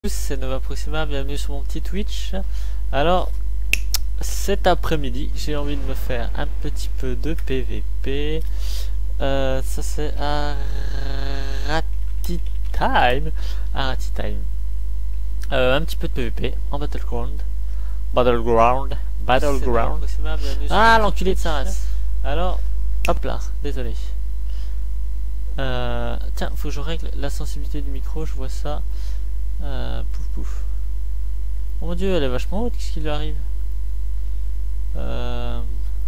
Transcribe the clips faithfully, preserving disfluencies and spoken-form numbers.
C'est Nova Proxima, bienvenue sur mon petit Twitch. Alors, cet après-midi, j'ai envie de me faire un petit peu de P V P. Euh, ça c'est Aratitime. Aratitime. Euh, un petit peu de P V P en Battleground. Battleground. Battleground. Ah, l'enculé de sa race. Alors, hop là, désolé. Euh, tiens, faut que je règle la sensibilité du micro, je vois ça. Euh, pouf pouf. Oh mon dieu, elle est vachement haute, qu'est-ce qui lui arrive? euh...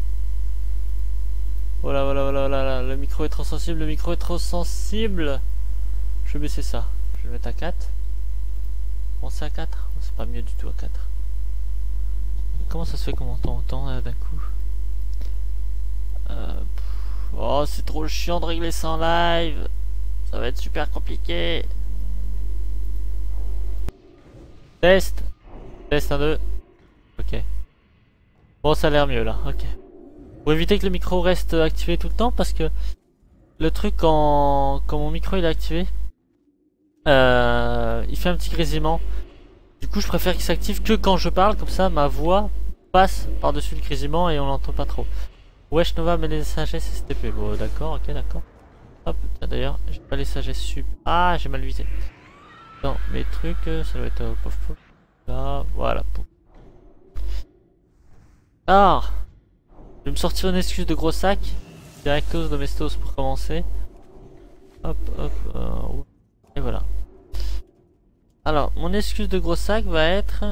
Voilà, voilà, voilà, voilà, le micro est trop sensible, le micro est trop sensible. Je vais baisser ça, je vais le mettre à quatre. Bon, c'est à quatre, c'est pas mieux du tout à quatre. Comment ça se fait qu'on m'entend autant euh, d'un coup? euh... Oh, c'est trop chiant de régler ça en live. Ça va être super compliqué. Test. Test un, deux. Ok. Bon, ça a l'air mieux là. Ok. Pour éviter que le micro reste activé tout le temps, parce que le truc quand, quand mon micro il est activé, euh, il fait un petit grésillement. Du coup, je préfère qu'il s'active que quand je parle, comme ça ma voix passe par-dessus le grésillement et on l'entend pas trop. Wesh Nova, mais les sagesses S T P. Bon, d'accord, ok, d'accord. Hop, tiens d'ailleurs, j'ai pas les sagesses sub. Ah, j'ai mal visé. Dans mes trucs, ça doit être euh, pof pof. Là, voilà. Alors, je vais me sortir une excuse de gros sac. Directos domestos pour commencer. Hop, hop, euh, et voilà. Alors, mon excuse de gros sac va être...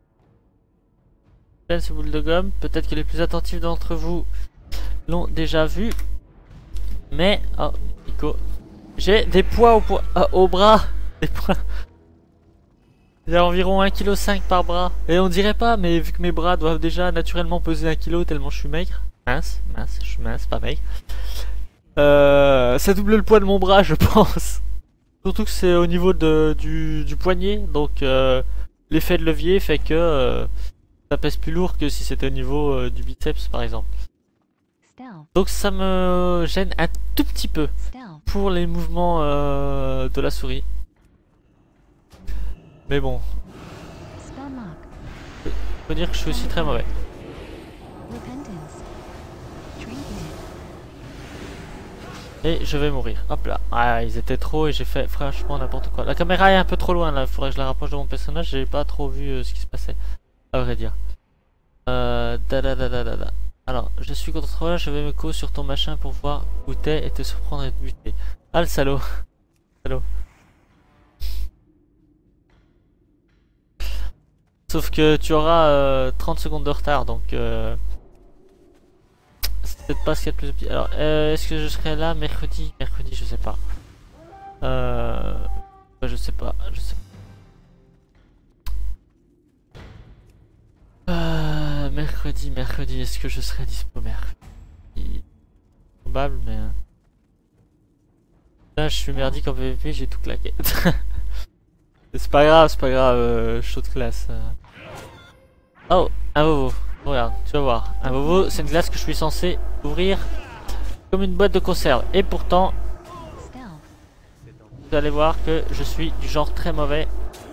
ce boule de gomme. Peut-être que les plus attentifs d'entre vous l'ont déjà vu. Mais, oh, Nico. J'ai des poids au, poids, euh, au bras. Des poids... Il y a environ un virgule cinq kilos par bras. Et on dirait pas, mais vu que mes bras doivent déjà naturellement peser un kilo tellement je suis maigre. Mince, mince, je suis mince, pas maigre. Euh, ça double le poids de mon bras, je pense. Surtout que c'est au niveau de, du, du poignet. Donc euh, l'effet de levier fait que euh, ça pèse plus lourd que si c'était au niveau euh, du biceps par exemple. Donc ça me gêne un tout petit peu pour les mouvements euh, de la souris. Mais bon, faut dire que je suis aussi très mauvais. Et je vais mourir. Hop là. Ah, ils étaient trop et j'ai fait franchement n'importe quoi. La caméra est un peu trop loin là. Il faudrait que je la rapproche de mon personnage. J'ai pas trop vu euh, ce qui se passait. À vrai dire. Euh, da da da da da da. Alors, je suis contre toi. Je vais me co sur ton machin pour voir où t'es et te surprendre et te buter. Ah, le salaud. Salaud. Sauf que tu auras euh, trente secondes de retard, donc euh, c'est peut-être pas ce qu'il y a de plus petit. Alors, euh, est-ce que je serai là mercredi? Mercredi, je sais pas. Euh, bah, je sais pas, je sais pas. Euh, mercredi, mercredi, est-ce que je serai dispo mercredi? Probable, mais... Là, je suis merdique en P V P, j'ai tout claqué. C'est pas grave, c'est pas grave, euh, chaud de classe. Euh. Oh, un vovo. Regarde, tu vas voir. Un vovo, c'est une glace que je suis censé ouvrir comme une boîte de conserve. Et pourtant, vous allez voir que je suis du genre très mauvais.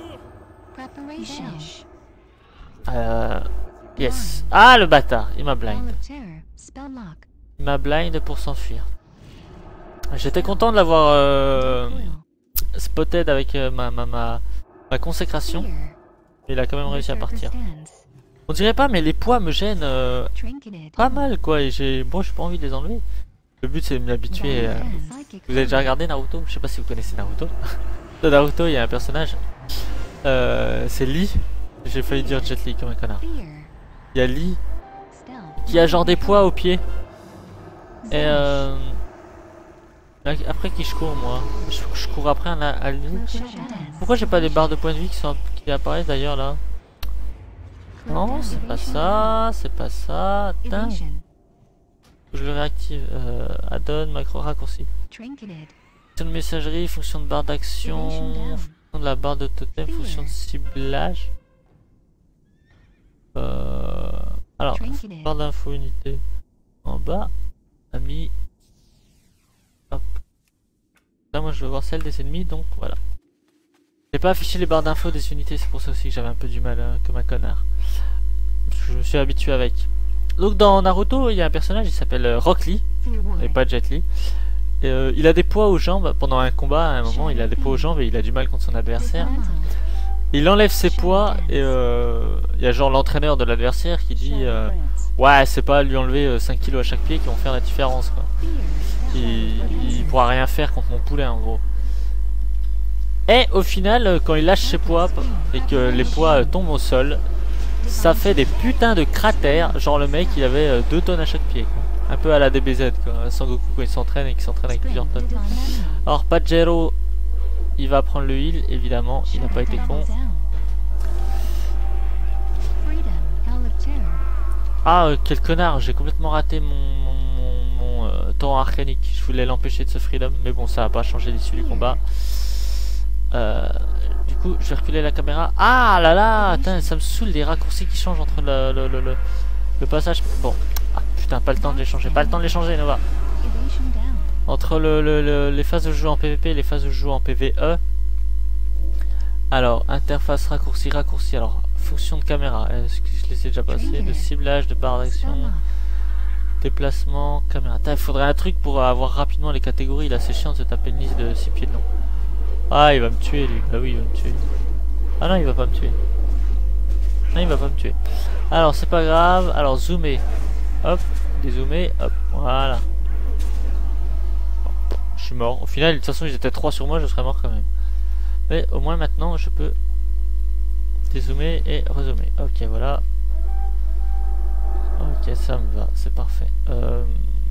Euh, yes. Ah, le bâtard, il m'a blind. Il m'a blind pour s'enfuir. J'étais content de l'avoir euh, spotted avec euh, ma, ma, ma, ma consécration. Mais il a quand même réussi à partir. On dirait pas, mais les poids me gênent euh, pas mal quoi. Et j'ai, bon, j'ai pas envie de les enlever. Le but c'est de m'habituer. Euh... Vous avez déjà regardé Naruto? Je sais pas si vous connaissez Naruto. Dans Naruto, il y a un personnage. Euh, c'est Lee. J'ai failli dire Jet Li comme un connard. Il y a Lee qui a genre des poids aux pieds. Et euh... après qui je cours moi? Je, je cours après un à lui. Pourquoi j'ai pas des barres de points de vie qui, sont, qui apparaissent d'ailleurs là? Non, c'est pas ça, c'est pas ça. Attends. Je le réactive. Euh, add-on, macro raccourci. Fonction de messagerie, fonction de barre d'action, fonction de la barre de totem, fonction de ciblage. Euh, alors, barre d'info unité en bas. Ami. Hop. Là, moi je veux voir celle des ennemis, donc voilà. J'ai pas affiché les barres d'infos des unités, c'est pour ça aussi que j'avais un peu du mal euh, comme un connard. Je me suis habitué avec. Donc dans Naruto, il y a un personnage, il s'appelle euh, Rock Lee, et pas Jet Li. Et, euh, il a des poids aux jambes, pendant un combat, à un moment, il a des poids aux jambes et il a du mal contre son adversaire. Il enlève ses poids et euh, il y a genre l'entraîneur de l'adversaire qui dit euh, ouais, c'est pas lui enlever euh, cinq kilos à chaque pied qui vont faire la différence, quoi. Il, il pourra rien faire contre mon poulet en gros. Et au final, quand il lâche ses poids et que les poids tombent au sol, ça fait des putains de cratères. Genre le mec il avait deux tonnes à chaque pied, quoi. Un peu à la D B Z, quoi. Sangoku quand il s'entraîne et qu'il s'entraîne avec plusieurs tonnes. Alors Pajero, il va prendre le heal, évidemment, il n'a pas été con. Ah euh, quel connard, j'ai complètement raté mon, mon, mon, mon euh, torrent arcanique. Je voulais l'empêcher de se freedom, mais bon ça n'a pas changé l'issue du combat. Euh, du coup je vais reculer la caméra. Ah là là, attends, ça me saoule les raccourcis qui changent entre le, le, le, le, le passage. Bon, ah, putain, pas le temps de les changer, pas le temps de les changer Nova. Entre le, le, le, les phases de jeu en P V P et les phases de jeu en P V E. Alors, interface raccourci, raccourci. Alors, fonction de caméra. Est-ce que je les ai déjà passés? De ciblage, de barre d'action, déplacement, caméra. Il faudrait un truc pour avoir rapidement les catégories. Là, c'est chiant de se taper une liste de six pieds de long. Ah, il va me tuer lui. Bah oui, il va me tuer. Ah non, il va pas me tuer. Non, il va pas me tuer. Alors, c'est pas grave. Alors, zoomer. Hop, dézoomer. Hop, voilà. Je suis mort. Au final, de toute façon, ils étaient trois sur moi, je serais mort quand même. Mais au moins maintenant, je peux dézoomer et rezoomer. Ok, voilà. Ok, ça me va, c'est parfait. Euh...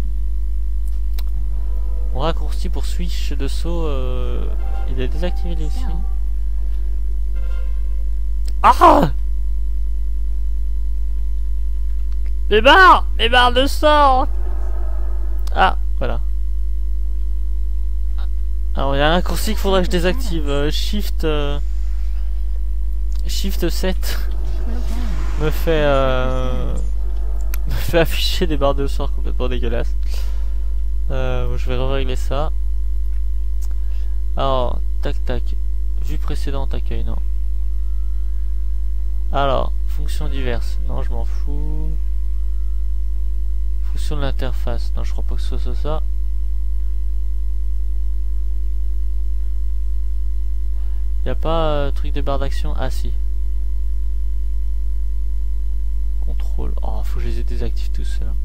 Mon raccourci pour switch de saut, euh... il est désactivé lui aussi. Ah! Les barres! Les barres de sort! Ah, voilà. Alors il y a un raccourci qu'il faudrait que je désactive. Euh, shift euh, Shift sept me fait euh, me fait afficher des barres de sort complètement dégueulasses. Euh, je vais régler ça. Alors tac tac. Vue précédente accueil, non. Alors fonctions diverses, non je m'en fous. Fonction de l'interface, non je crois pas que ce soit ça. Y a pas euh, truc de barre d'action? Ah si. Contrôle. Oh, faut que je les désactive tous ceux-là.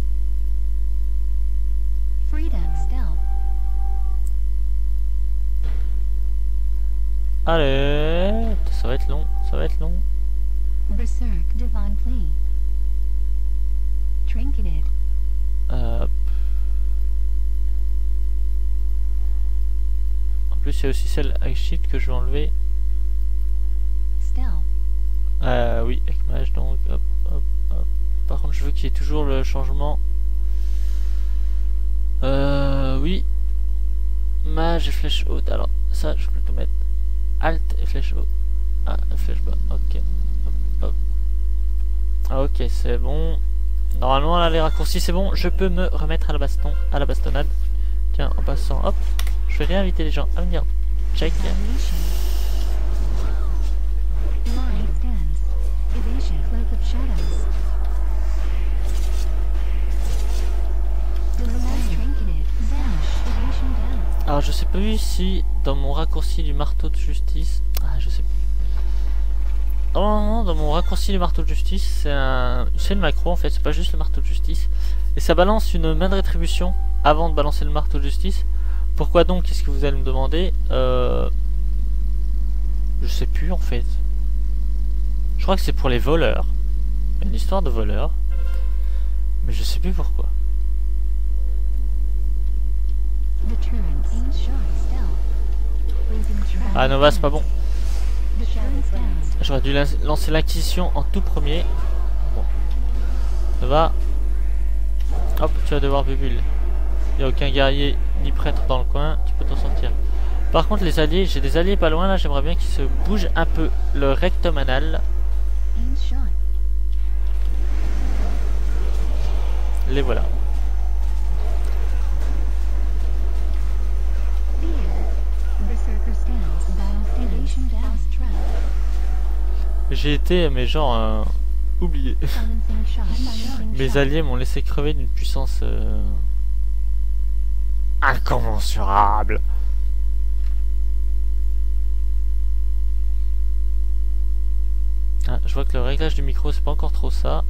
Allez, ça va être long, ça va être long. Berserk Divine Plea. Trinketed. Euh, en plus, il y a aussi celle avec Shift que je vais enlever. Euh, oui, avec Mage, donc hop, hop, hop. Par contre, je veux qu'il y ait toujours le changement. Euh, oui. Mage et flèche haute. Alors, ça, je peux plutôt mettre Alt et flèche haute. Ah, flèche bas, ok. Hop, hop. Ah, ok, c'est bon. Normalement, là, les raccourcis, c'est bon. Je peux me remettre à la baston, à la bastonnade. Tiens, en passant, hop. Je vais réinviter les gens à venir. Check. Alors je sais plus si dans mon raccourci du marteau de justice, ah je sais plus. Normalement dans mon raccourci du marteau de justice c'est un, c'est une macro en fait, c'est pas juste le marteau de justice et ça balance une main de rétribution avant de balancer le marteau de justice. Pourquoi donc? Qu'est-ce que vous allez me demander? euh... Je sais plus en fait. Je crois que c'est pour les voleurs, une histoire de voleurs, mais je sais plus pourquoi. Ah Nova, c'est pas bon. J'aurais dû lancer l'acquisition en tout premier. Bon. Nova. Hop, tu vas devoir bubule. Il n'y a aucun guerrier ni prêtre dans le coin, tu peux t'en sortir. Par contre les alliés, j'ai des alliés pas loin là, j'aimerais bien qu'ils se bougent un peu le rectum anal. Les voilà. Berserker stance. Battle station fast trap. J'ai été, mais genre, euh, oublié. Silencing shot. Silencing Mes shot. alliés m'ont laissé crever d'une puissance euh, incommensurable. Ah, je vois que le réglage du micro c'est pas encore trop ça.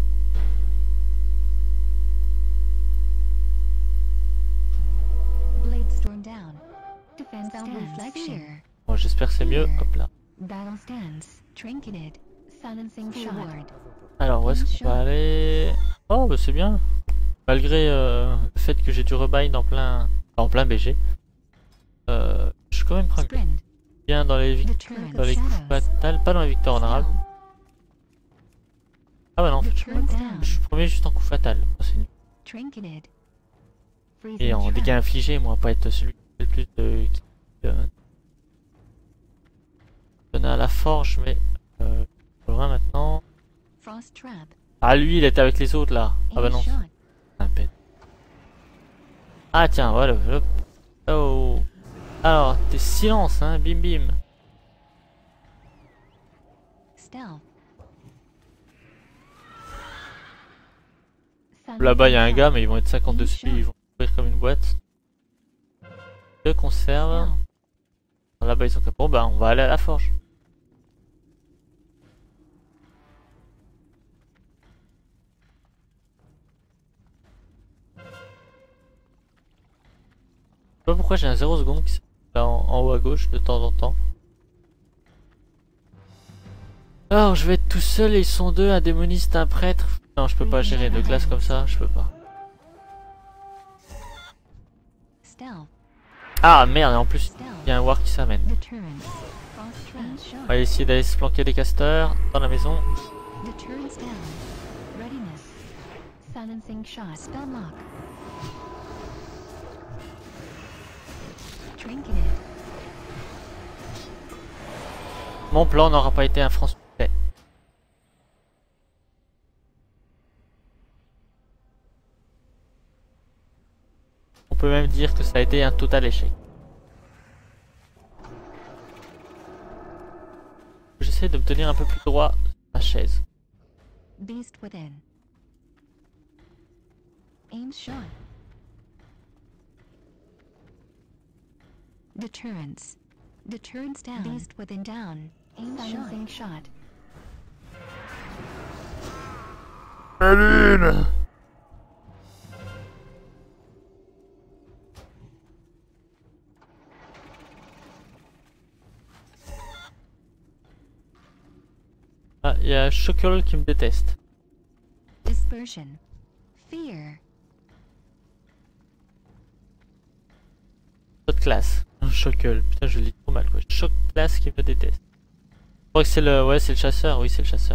Blade storm down. Defense stance. Reflection. Bon, j'espère que c'est mieux. Hop là. Battle stance. Trinketed. Silencing shot. Alors où est-ce qu'on va aller? Oh bah c'est bien. Malgré euh, le fait que j'ai du rebind en plein en plein B G. Euh, je suis quand même premier. Sprint. Bien dans les, vic- Deterrent dans les coups shadows. fatals, pas dans les victoires honorables. Ah bah non, en fait, je, Deterrent down. je suis premier juste en coup fatal. Oh, c'est nul. Trinketed. Et Freezing en trap. dégâts infligés, moi, pas être celui qui fait le plus de... qui euh, donne à la forge, mais... Euh, pas loin maintenant. Frost trap. Ah lui, il était avec les autres là. Ah bah Aim non, shot. c'est un pet. Ah tiens, voilà, hop. Oh. Alors, t'es silence, hein, bim bim. Stealth. Là-bas, il y a un gars, mais ils vont être cinquante dessus, ils vont courir comme une boîte. Deux conserves. Là-bas, ils sont comme... Bon bah, on va aller à la forge. Je sais pas pourquoi j'ai un zéro seconde qui s'est là en, en haut à gauche de temps en temps. Alors je vais être tout seul et ils sont deux, un démoniste, un prêtre. Non je peux pas gérer deux classes comme ça, je peux pas. Stealth. Ah merde, et en plus Stealth. il y a un war qui s'amène. Deterrence. Frost trap. Shot. On va essayer d'aller se planquer des casteurs dans la maison. Deterrence down. Readiness. Silencing shot. Spell lock. Trinketed. Mon plan n'aura pas été un franc succès. On peut même dire que ça a été un total échec. J'essaie de me tenir un peu plus droit sur ma chaise. Beast within. Aim shot. Deterrence. Deterrence down. Beast within down. Aim silencing shot. Lune. Ah, il y a Chocolat qui me déteste. Dispersion. Fear. Choc classe. Chocolat. Putain, je le dis trop mal quoi. Choc classe qui me déteste. Je crois que c'est le. Ouais, c'est le chasseur. Oui, c'est le chasseur.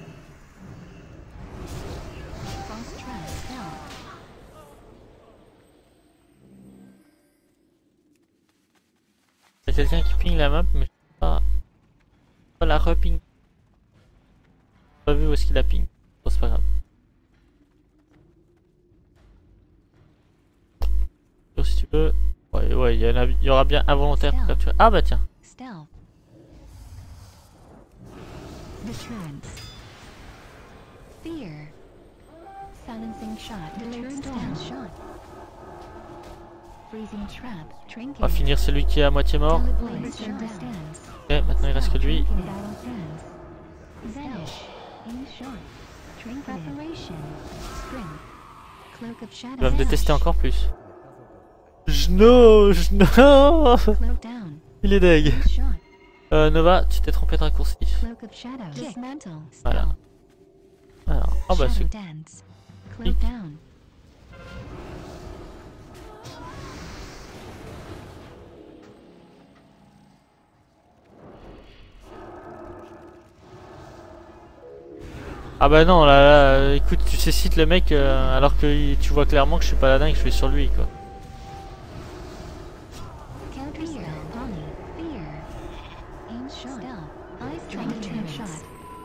Frost trap. Stealth. Il y a quelqu'un qui ping la map, mais je sais pas. Pas la reping. Pas vu où est-ce qu'il a ping. Bon, c'est pas grave. Donc, si tu veux. Ouais, ouais, il y, en a- il y aura bien involontaire pour capturer. Ah bah tiens. Stealth. Deterrence. Fear. Silencing shot. Deterrence down. Shot. Freezing trap. Trinket. On va finir celui qui est à moitié mort. Blade stance. Ok, maintenant il reste que lui. Battle stance. Vanish. Aim shot. Trinket. Preparation. Sprint. Cloak of shadow. Il va me détester encore plus. No, no. Cloak down. Il est deg. Aim shot. Euh, Nova, tu t'es trompé de raccourci. Cloak of shadow. Dismantle. Voilà. Alors, oh bah Shadow c'est... dance. Cloak down. Ah bah non, là, là, écoute, tu cécites le mec euh, alors que il- tu vois clairement que je suis paladin et que je suis sur lui quoi. Counter spell. Honey. Fear. Aim shot. Stealth. Ice Trinket shot.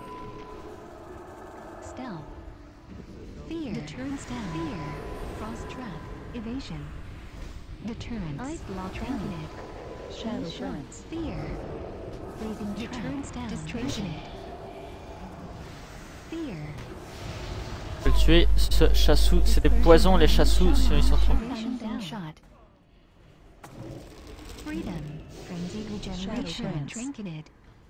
Stealth. Fear. Deterrence down. Fear. Frost trap. Evasion. Deterrence. Ice block. Trinket. Shadow France. Fear. Freezing Deterrence down. Destruction. Fear. Je vais le tuer. Ce chassou, c'est des poisons les chassous si ils sont trop. Freedom. Frenzied regeneration. Trinketed.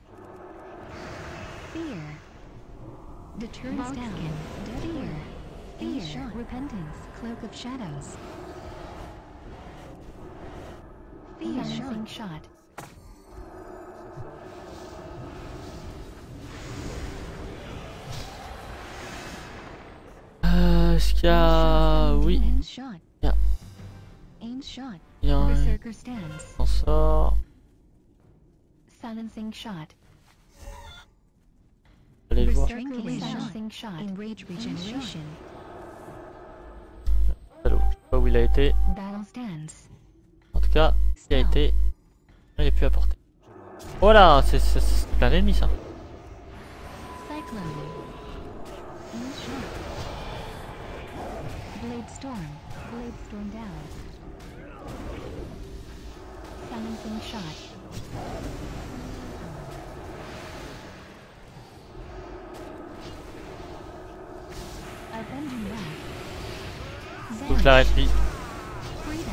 Fear. Deterrence down. Fear. Fear. Repentance. Cloak of shadows. Fear. Silencing shot. Euh, Est-ce qu'il y a... Oui. Il y a... Il y a un... On sort. Silencing shot. Allez voir. Silencing shot. Enrage regeneration. Salaud, je sais pas où il a été. Battle stance. En tout cas, il a été. Il est plus à portée. Voilà, c'est plein d'ennemis ça. Cyclone. Blade storm. Blade storm down. Silencing shot. Avenging wrath. Faut que je l'arrête lui. Freedom.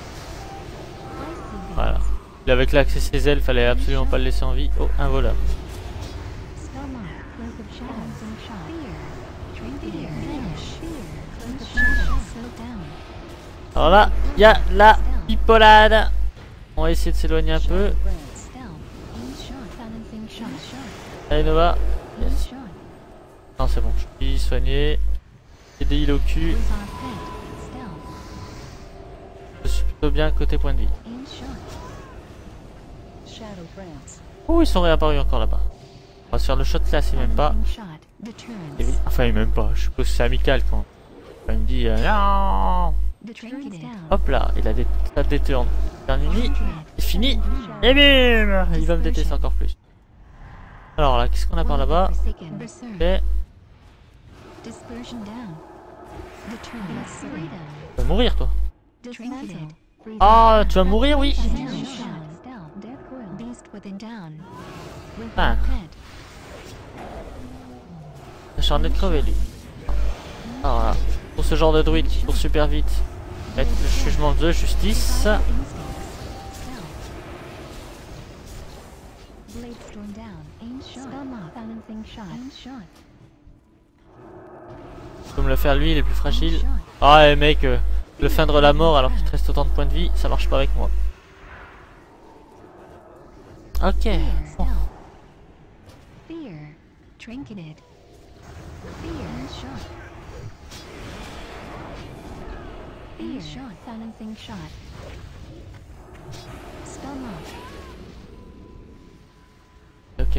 Icy Voilà. Il avait claqué ses ailes, fallait absolument pas le laisser en vie. Oh, un voleur. Spellmark. Cloak of shadows and shot. Fear. Trinketed. Vanish. Fear. Cloak of shadows. Slow down. Alors là, il y a la pipolade. On va essayer de s'éloigner un peu. Stealth. Aim shot. Silencing shot. Allez Nova. Aim Yes. shot. Non c'est bon, je suis soigné. J'ai des heals au cul. Wizard head. Stealth. Je suis plutôt bien côté point de vie. Aim shot. Shadow France. Oh, ils sont réapparus encore là-bas. On va se faire le shot là, c'est même pas. Silencing shot. Deterrence. Enfin, même pas. Je suppose que c'est amical quand, quand il me dit euh, non. Deterrence down. Hop là, il a des ça détourne. Dernier, c'est fini. Et bim, il va me détester encore plus. Alors là, qu'est-ce qu'on a par là-bas? Ok. Dispersion down. Deterrence. Freedom. Tu vas mourir toi. Dismantled. Ah, tu vas mourir, oui. Ah. Acharné de crever lui. Alors là, pour ce genre de druide qui court super vite, mettre le jugement de justice. Je peux me le faire lui, il est plus fragile. Ah et mec, euh, le feindre la mort alors qu'il te reste autant de points de vie, ça marche pas avec moi. Ok. Bon. Fear. Trinketed. Fear. Shot. Fear. Shot. Silencing shot. Spellmark. Ok.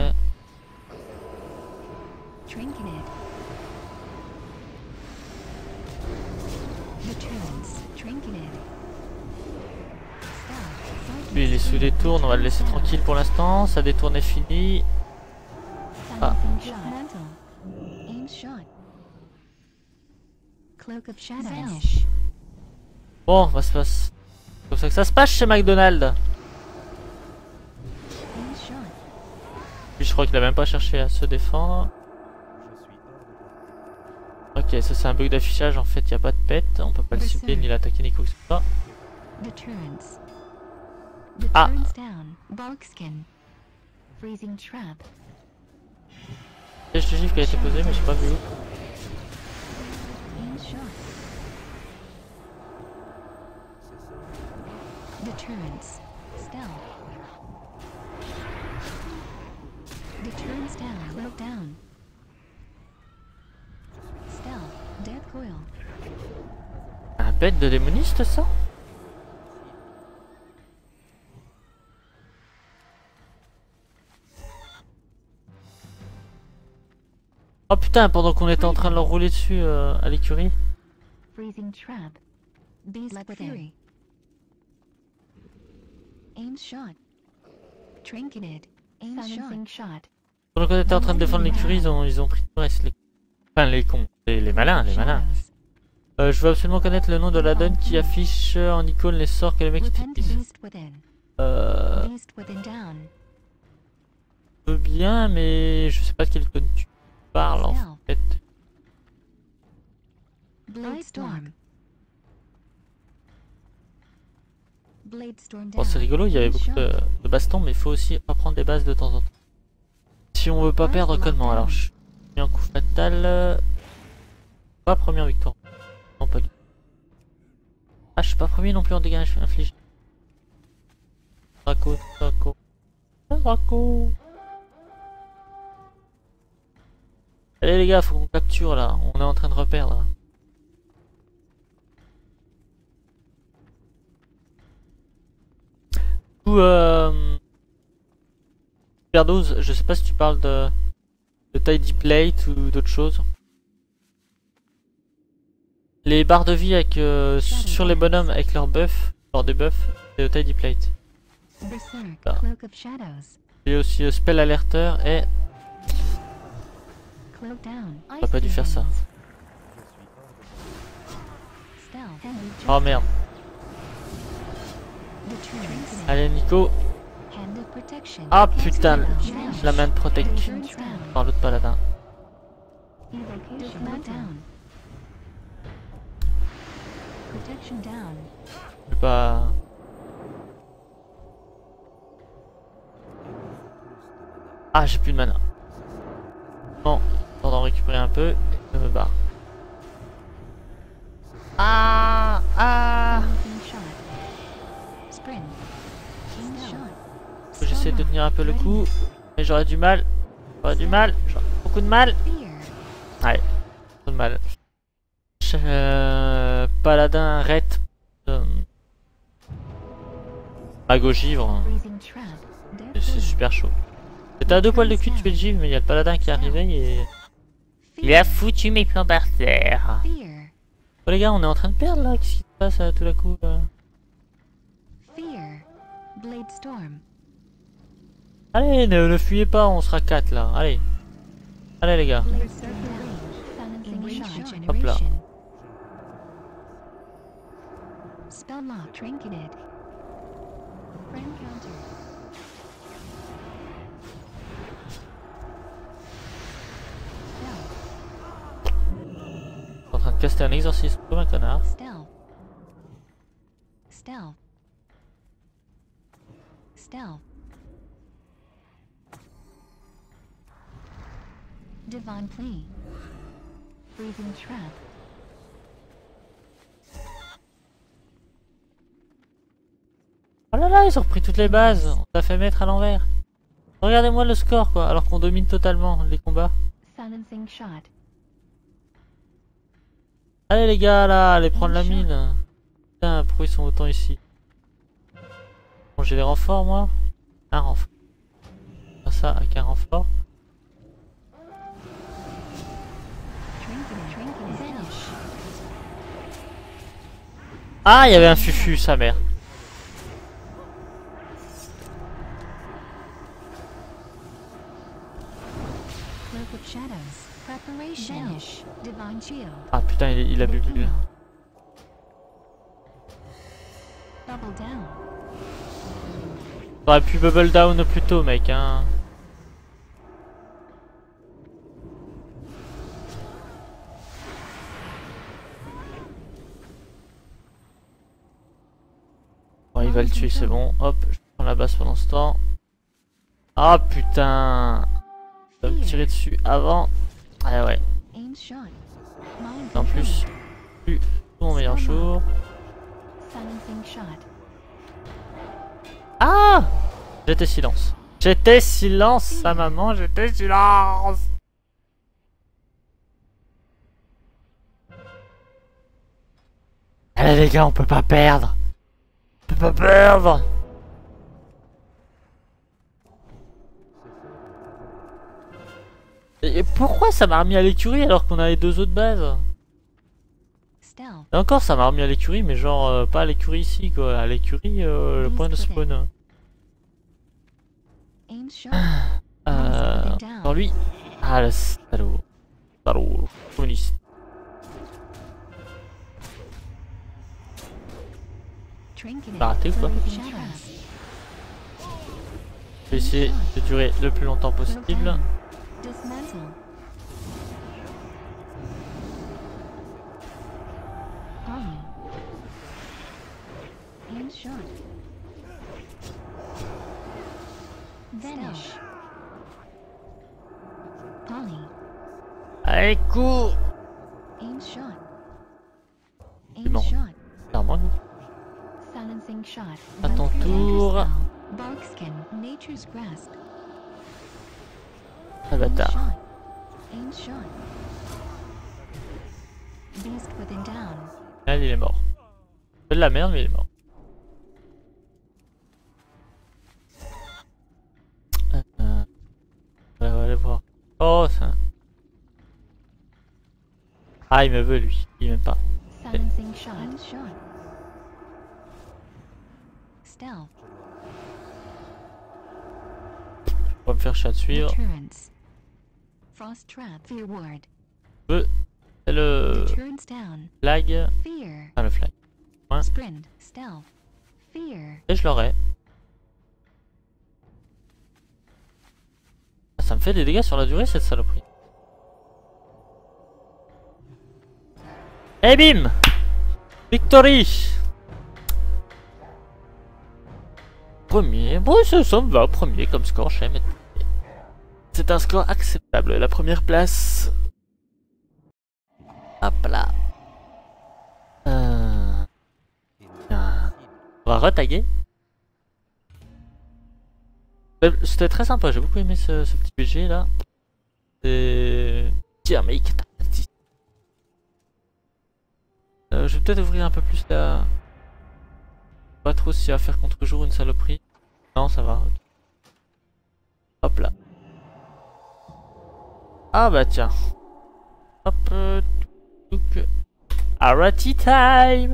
Trinketed. Deterrence. Trinketed. Lui il est sous des tours, on va le laisser tranquille pour l'instant. Sa détourne est finie. Ah. Aim shot. Cloak of shadows. Bon, va se passer. C'est comme ça que ça se passe chez McDonald's. Aim shot. Lui je crois qu'il a même pas cherché à se défendre. Ok, ça c'est un bug d'affichage, en fait il n'y a pas de pet, on peut pas le cibler ni l'attaquer ni quoi que ce soit. Deterrence. Ah. Deterrence down. Barkskin. Freezing trap. Il y a le gif qui a été posé mais j'ai pas vu où. Aim shot. Deterrence. Stealth. Deterrence down. Slow down. Stealth. Death coil. Un bête de démoniste ça? Oh putain, pendant qu'on était en train de leur rouler dessus euh, à l'écurie. Freezing trap. Beast fury. Aim shot. Trinketed. Aim Silencing shot. Pendant qu'on était en train de défendre l'écurie, ils ont, ils ont pris le reste. Les... Enfin, les cons. Les, les malins, les malins. Euh, je veux absolument connaître le nom de la donne qui affiche en icône les sorts que les mecs utilisent. Euh... Je veux bien, mais je sais pas de quel code tu parles en fait. Bon, c'est rigolo, il y avait beaucoup de, de bastons, mais il faut aussi reprendre des bases de temps en temps. Si on veut pas perdre comment alors je mets un coup fatal. Pas premier en victoire. Non, pas du tout. Ah, je suis pas premier non plus en dégâts infligés. Draco, Draco. Draco. Allez les gars, faut qu'on capture là. On est en train de reperdre. Ou euh... douze, je sais pas si tu parles de, de Tidy Plate ou d'autres choses. Les barres de vie avec euh, sur les bonhommes avec leur buff, leur debuff, c'est le Tidy Plate. J'ai aussi le Spell Alerter et... J'aurais pas dû faire ça. Oh merde. Allez Nico. Ah putain, la main de protect par l'autre paladin. Je peux pas... Ah j'ai plus de mana. Bon, temps d'en récupérer un peu et je me barre. Ah ah. J'essaie de tenir un peu le coup, mais j'aurais du mal. J'aurais du mal, j'aurais beaucoup de mal. Allez, beaucoup de mal. Euh, paladin, ret, euh, mago givre. C'est super chaud. C'était à deux poils de cul de tuer le givre, mais il y a le paladin qui est arrivé et... Il a foutu mes plans par terre. Oh les gars, on est en train de perdre là, qu'est-ce qui se passe à tout à coup là? Allez, ne, ne fuyez pas, on sera quatre là, allez. Allez les gars. Hop là. Je suis en train de caster un exorcisme comme un connard. Stealth. Stealth. Stealth. Divine plea. Breathing trap. Oh là là, ils ont repris toutes les bases. On t'a fait mettre à l'envers. Regardez-moi le score quoi, alors qu'on domine totalement les combats. Silencing shot. Allez les gars là, allez prendre la mine. Putain, pourquoi ils sont autant ici? Bon, j'ai les renforts moi. Un renfort. Faire ça avec un renfort. Ah, il y avait un fufu, sa mère. Ah putain, il, il a bu. T'aurais pu bubble down plus tôt, mec, hein. Bon, il va le tuer, c'est bon. Hop, je prends la base pendant ce temps. Ah putain. Je dois me tirer dessus avant. Ah ouais. En plus, plus mon meilleur jour. Ah! J'étais silence. J'étais silence, sa maman, j'étais silence. Allez les gars, on peut pas perdre. On peut pas perdre. Et pourquoi ça m'a remis à l'écurie alors qu'on a les deux autres bases? Et encore ça m'a remis à l'écurie mais genre euh, pas à l'écurie ici quoi, à l'écurie euh, le point de spawn. Euh, dans lui. Ah le salaud. Salaud. Communiste. T'as raté ou quoi? Je vais essayer de durer le plus longtemps possible. Dismantle. Polly. Aim shot. Vanish. Polly. Allez, cours! Aim shot. C'est Aim bon. shot. Clairement. Silencing shot. À ton Valkyrie tour. Underspell. Barkskin. Nature's grasp. Ah bâtard. Shot. Aim shot. Beast within down. Là, il est mort. C'est de la merde, mais il est mort. Euh, euh, on va aller voir. Oh, ça. Ah, il me veut lui. Il m'aime pas. Silencing shot. Aim shot. Stealth. On va me faire chat de suivre. Deterrence. Frost trap. Fear ward. C'est le Deterrence down. flag. Fear. Ah, le flag. Ouais. Sprint. Stealth. Fear. Et je l'aurai. Ah, ça me fait des dégâts sur la durée cette saloperie. Et bim! Victory! Premier. Bon, ça, ça me va. Premier comme score, je sais mettre. C'est un score acceptable. La première place. Hop là. Euh... Bien. On va retaguer. C'était très sympa, j'ai beaucoup aimé ce, ce petit B G là. C'est... Thermique. Euh, je vais peut-être ouvrir un peu plus la... Pas trop si à faire contre-jour une saloperie. Non, ça va. Hop là. Ah bah tiens. Hop. Euh, tuk, Arati time.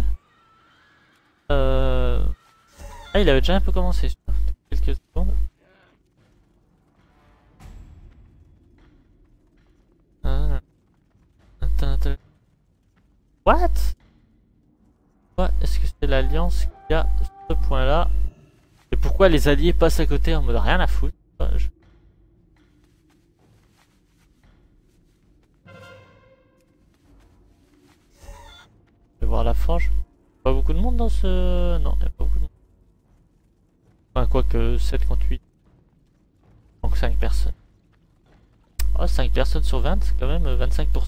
Euh... Ah, il avait déjà un peu commencé. Quelques secondes. Ah. Attends, attends. What? What? Est-ce que c'est l'alliance qui a ce point là? Et pourquoi les alliés passent à côté en mode rien à foutre? Je... je vais voir la forge. Pas beaucoup de monde dans ce... Non, il n'y a pas beaucoup de monde. Enfin, quoique sept contre huit. Donc cinq personnes. Oh, cinq personnes sur vingt, c'est quand même vingt-cinq pour cent.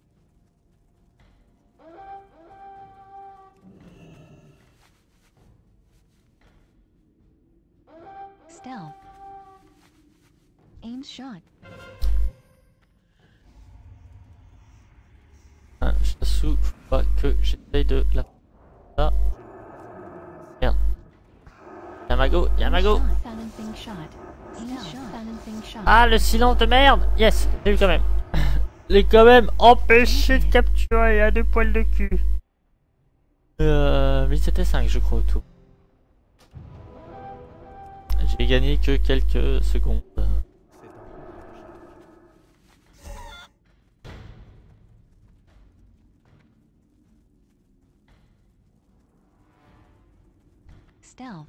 Stealth. Aim shot. Hein, Chassou, faut pas que j'essaye de la... Là. Merde. Y'a Mago, y'a Mago. Silencing shot. Aim shot. Silencing shot. Ah, le silence de merde. Yes, j'ai eu quand même. Il est quand même empêché de capturer à deux poils de cul. Euh, mais c'était cinq je crois au tout. J'ai gagné que quelques secondes. Stealth.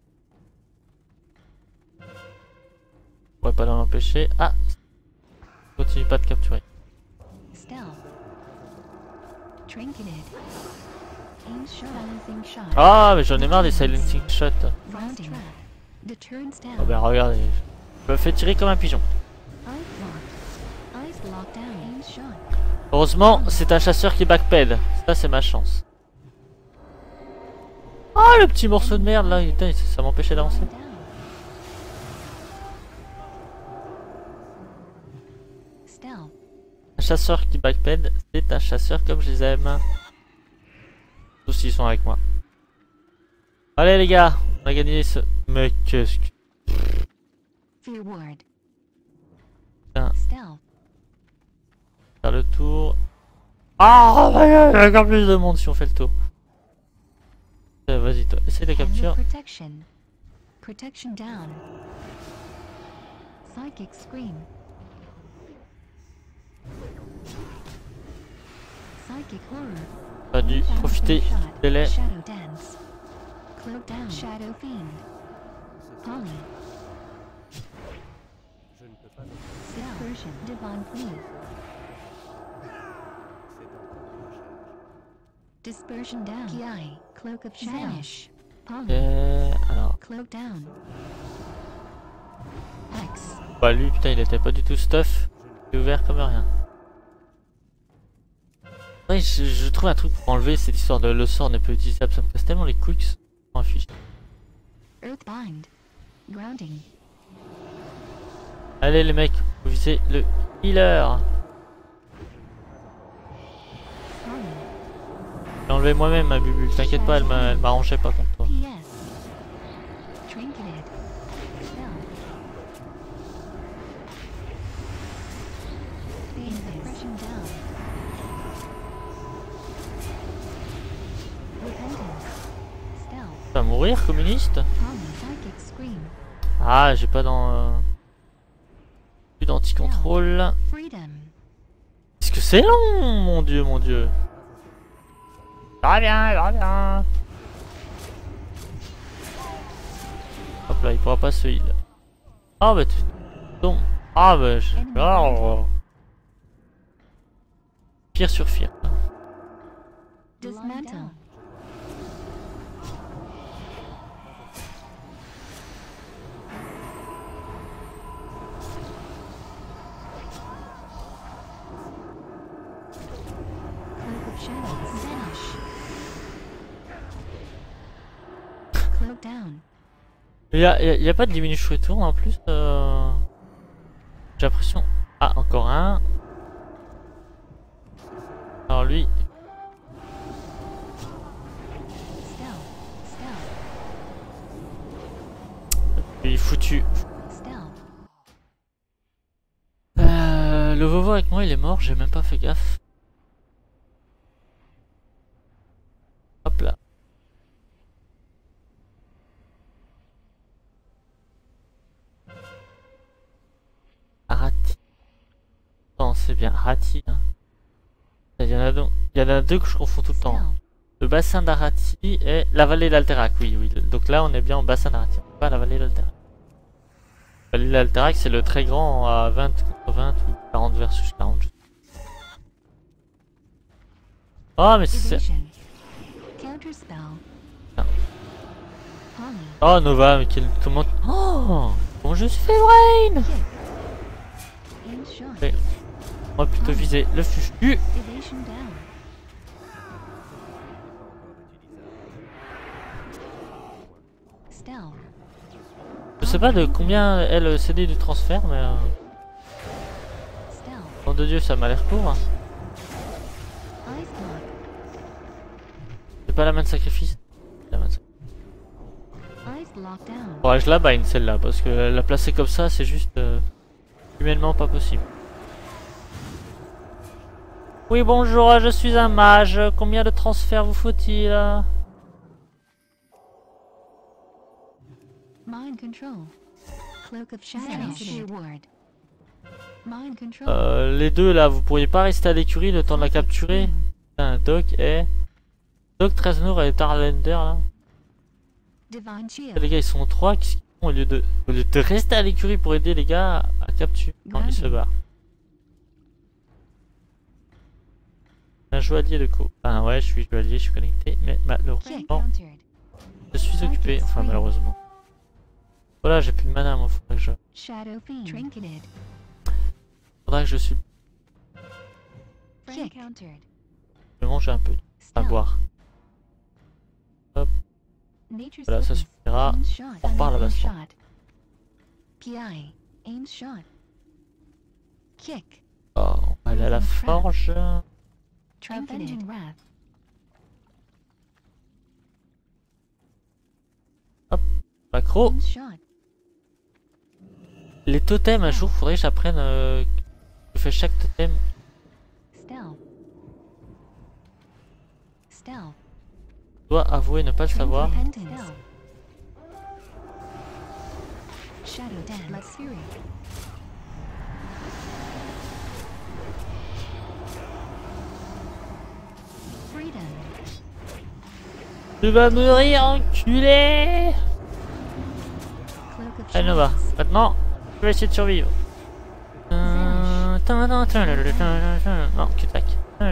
On va pas l'en empêcher. Ah, continue pas de capturer. Stealth. Trinketed. Aim shot. Silencing shot. Ah, mais j'en ai marre des silencing shots. Frost trap. Deterrence down. Oh ben regardez, je me fais tirer comme un pigeon. Ice lock. Ice lock down. Aim shot. Heureusement, c'est un chasseur qui backped. Ça, c'est ma chance. Oh, le petit morceau de merde là, putain, ça m'empêchait d'avancer. Down. Stealth. Un chasseur qui backped, c'est un chasseur comme je les aime. Tous s'ils sont avec moi. Allez les gars, on a gagné ce... Mais qu'est-ce que... Fear ward. Putain, Stealth. faire le tour. Ah, oh, il y a encore plus de monde si on fait le tour. Euh, Vas-y toi, essaye de capture. Hand of protection. Protection down. Psychic scream. Psychic horror. Pas dû profiter du délai. Shadow dance. Cloak down. Shadow fiend. Polly. Dispersion. Divine Plea. Dispersion down. P I. Cloak of Shadow. Vanish. Pollen. Et alors. Cloak down. X. Bah lui putain il était pas du tout stuff. Il est ouvert comme rien. Ouais, je, je trouve un truc pour enlever cette histoire de le sort n'est pas utilisable. Ça me casse tellement les couilles que c'est en fiche. Earthbind. Grounding. Allez les mecs, vous visez le healer. Pollen. J'ai enlevé moi-même ma bubule, t'inquiète pas, elle m'arrangeait pas contre toi. P S. Trinketed. Spell. Dispersion down. Repentance. Stealth. Tu vas mourir communiste? Pollen. Psychic Scream. Ah j'ai pas dans... Euh... plus d'anti-contrôle. Freedom. Est-ce que c'est long? Mon dieu, mon dieu. Ça bien, ça bien. Hop là, il pourra pas se heal. Ah bah tu... Donc... Ah bah je... Oh. Fear sur fear. Dismantle. Cloak of Shadows. Vanish. Cloak down. Il y a, y a, y a pas de diminish retourne en plus. Euh... J'ai l'impression. Ah encore un. Alors lui. Stealth. Stealth. Il est foutu. Stealth. Euh, le Vovo avec moi il est mort, j'ai même pas fait gaffe. Hop là. Arati. Non c'est bien, Arati. Hein. Il y en a deux, il y en a deux que je confonds tout le temps. Stealth. Le bassin d'Arati et la vallée d'Alterac, oui, oui. Donc là on est bien au bassin d'Arati, pas la vallée d'Alterac. La vallée d'Alterac c'est le très grand à vingt contre vingt ou quarante versus quarante. Oh mais c'est... Evasion. Counter spell. Ah. Pollen. Oh Nova, mais quel... comment... Oh bon je suis brain. Kick. Aim shot. Oui. On va plutôt viser le fufu. Evasion down. Stealth. Je sais pas de combien est le C D du transfert, mais... Euh... Stealth. Nom de Dieu, ça m'a l'air court. Hein. Ice block. C'est pas la main de sacrifice. La main de sacrifice. Ice lock down. Ouais, je la bind celle-là, parce que la placer comme ça, c'est juste... Euh, humainement pas possible. Oui, bonjour, je suis un mage. Combien de transferts vous faut-il? Mind control. Cloak of Shadows. Reward. Mind control. euh, Les deux là, vous pourriez pas rester à l'écurie le temps de la capturer? Un Doc et... Doc, Tresnor et Tarlander là. Divine shield. Les gars ils sont trois, qu'est-ce qu'ils font au lieu de... Au lieu de rester à l'écurie pour aider les gars à capturer? Non, ils se barrent. Un joaillier de co. Ah ouais, je suis joaillier, je suis connecté, mais malheureusement, je suis occupé. Enfin, malheureusement. Voilà, j'ai plus de mana, moi, faudrait que je... Shadow Fiend. Trinketed. Faudrait que je suis... Kick. Je mange un peu à boire. Hop, Nature's voilà, ça Witness. suffira. Aim shot. On repart là-bas. Aim shot. P I. Aim shot. Kick. Oh, on va aller à la forge. Trinketed. Wrath. Hop, macro. Aim shot. Les totems, un jour, faudrait que j'apprenne... Euh, je fais chaque totem. Stealth. Stealth. Je dois avouer ne pas le savoir. Repentance. Shadow Dance. Blood Fury. Freedom. Tu vas mourir, enculé! Cloak of Allez Nova, Shadows. maintenant, je vais essayer de survivre. Non, cul-tac.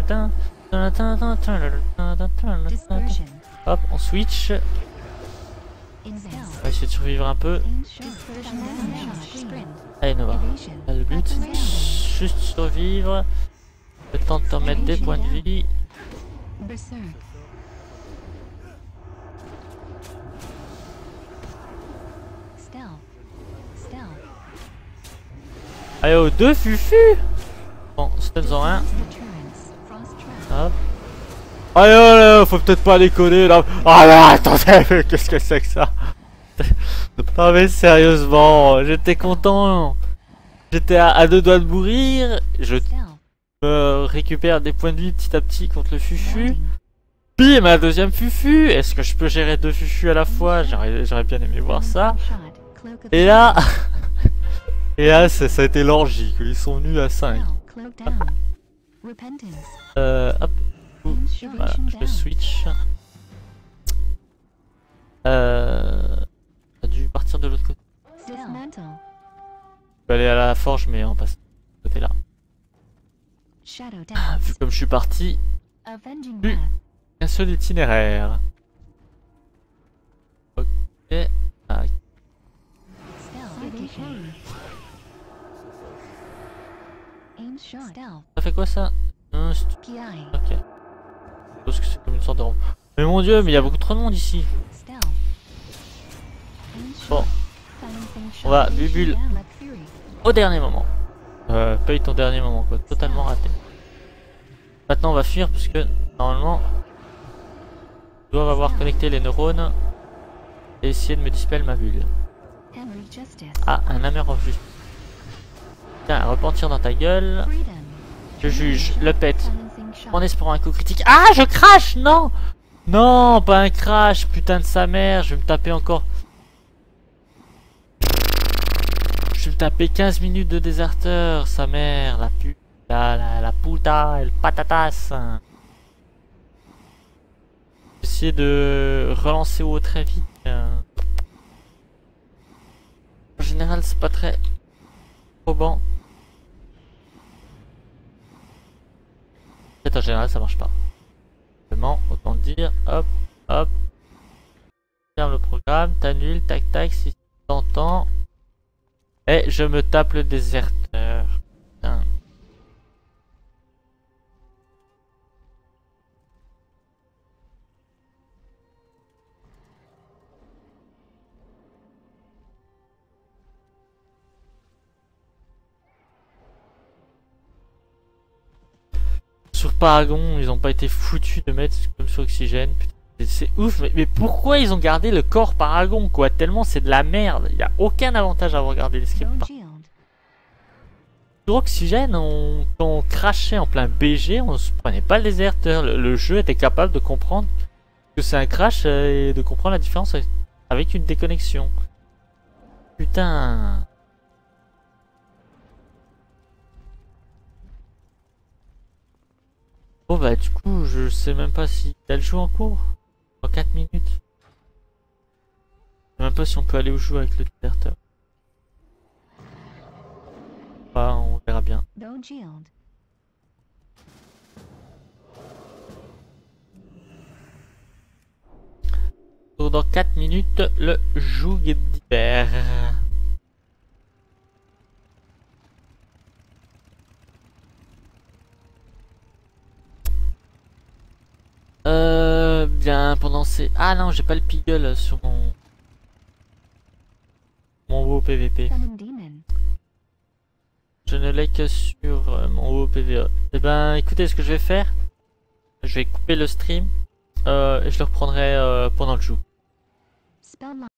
Hop, on switch. On va essayer de survivre un peu. Allez Nova. Là, le but c'est juste survivre. Le temps de te remettre des points de vie. Allez aux deux fufu. Bon, stuns en un. Hop. Allez, allez, faut peut-être pas déconner là. Ah là, attendez, qu'est-ce que c'est que ça? Non mais sérieusement, j'étais content. J'étais à, à deux doigts de mourir. Je me récupère des points de vie petit à petit contre le fufu. Puis ma deuxième fufu. Est-ce que je peux gérer deux fufu à la fois? J'aurais bien aimé voir ça. Et là... Et là, ça, ça a été l'orgie. Ils sont venus à cinq. Euh, hop. Voilà, je switch. Euh... On a dû partir de l'autre côté. Je vais aller à la forge, mais on passe de ce côté là. Ah, vu comme je suis parti, plus qu'un seul itinéraire. Ok. Ah. Ça fait quoi ça? Hum, ok. Parce que c'est comme une sorte de... Mais mon dieu, mais il y a beaucoup trop de monde ici. Bon. On va bubule au dernier moment. Euh, paye ton dernier moment quoi, totalement raté. Maintenant on va fuir parce que normalement ils doivent avoir connecté les neurones et essayer de me dispel ma bulle. Ah, un hammer of justice. Tiens, repentir dans ta gueule. Je juge, le pète. En espérant un coup critique. Ah, je crache. Non. Non, pas un crash. Putain de sa mère. Je vais me taper encore. Je vais me taper quinze minutes de déserteur. Sa mère. La pute. La, la, la puta. El patatas. Essayer de relancer au très vite. En général, c'est pas très probant. En général ça marche pas. Vraiment, autant dire, hop, hop. Ferme le programme, t'annules, tac tac, si tu t'entends. Et je me tape le déserteur. Putain. Sur Paragon, ils ont pas été foutus de mettre comme sur Oxygène. C'est ouf, mais, mais pourquoi ils ont gardé le corps Paragon quoi? Tellement c'est de la merde. Il n'y a aucun avantage à avoir gardé les scripts. Sur Oxygène, on, quand on crachait en plein B G, on se prenait pas le déserteur. Le, le jeu était capable de comprendre que c'est un crash et de comprendre la différence avec une déconnexion. Putain. Bon bah du coup je sais même pas si elle joue en cours en quatre minutes. Je sais même pas si on peut aller au jeu avec le déserteur. Bah on verra bien. Donc dans quatre minutes le joug d'hiver. Euh, bien, pendant ces... Ah non, j'ai pas le Piggle sur mon... Mon WoW P V P. Je ne l'ai que sur euh, mon WoW P V E. Eh ben, écoutez, ce que je vais faire, je vais couper le stream euh, et je le reprendrai euh, pendant le jour.